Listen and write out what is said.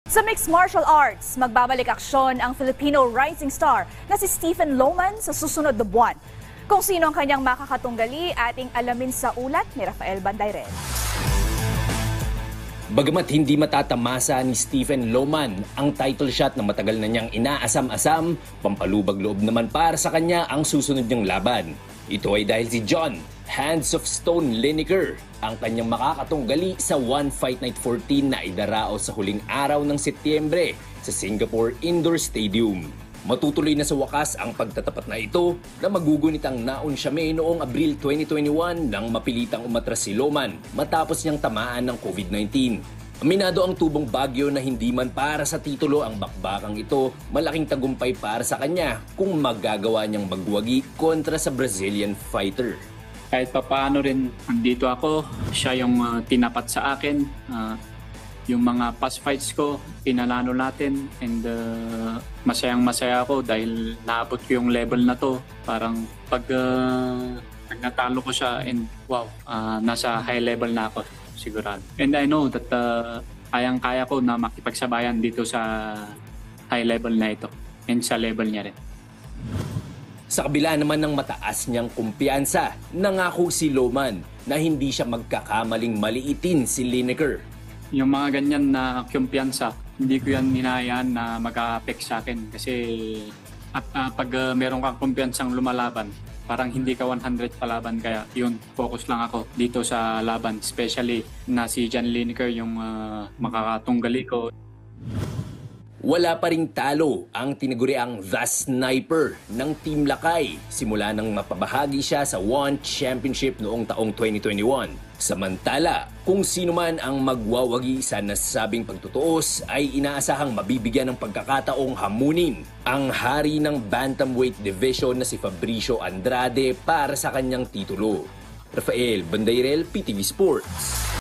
Sa mixed martial arts, magbabalik aksyon ang Filipino rising star na si Stephen Loman sa susunod na buwan. Kung sino ang kanyang makakatunggali, ating alamin sa ulat ni Rafael Bandayrel. Bagamat hindi matatamasa ni Stephen Loman ang title shot na matagal na niyang inaasam-asam, pampalubag loob naman para sa kanya ang susunod niyang laban. Ito ay dahil si John Hands of Stone Lineker ang kanyang makakatunggali sa One Fight Night 14 na idaraos sa huling araw ng Setyembre sa Singapore Indoor Stadium. Matutuloy na sa wakas ang pagtatapat na ito na magugunit ang naunsyame noong Abril 2021 nang mapilitang umatras si Loman matapos niyang tamaan ng COVID-19. Aminado ang tubong Baguio na hindi man para sa titulo ang bakbakang ito, malaking tagumpay para sa kanya kung magagawa niyang magwagi kontra sa Brazilian fighter. Kahit papaano rin andito ako, siya yung tinapat sa akin. Yung mga past fights ko, pinalano natin and masayang-masaya ako dahil naabot ko yung level na to. Parang pag natalo ko siya and wow, nasa high level na ako sigurado. And I know that kayang-kaya ko na makipagsabayan dito sa high level na ito and sa level niya rin. Sa kabila naman ng mataas niyang kumpiyansa, nangako si Loman na hindi siya magkakamaling maliitin si Lineker. Yung mga ganyan na kumpiyansa, hindi ko yan hinahayaan na mag-a-affect sa akin kasi pag meron kang kumpiyansang lumalaban, parang hindi ka 100 palaban, kaya yun, focus lang ako dito sa laban, especially na si John Lineker yung makakatunggali ko. Wala pa ring talo ang tinaguriang The Sniper ng Team Lakay simula nang mapabahagi siya sa One Championship noong taong 2021. Samantala, kung sino man ang magwawagi sa nasabing pagtutuos ay inaasahang mabibigyan ng pagkakataong hamunin ang hari ng bantamweight division na si Fabricio Andrade para sa kanyang titulo. Rafael Bandayrel, PTV Sports.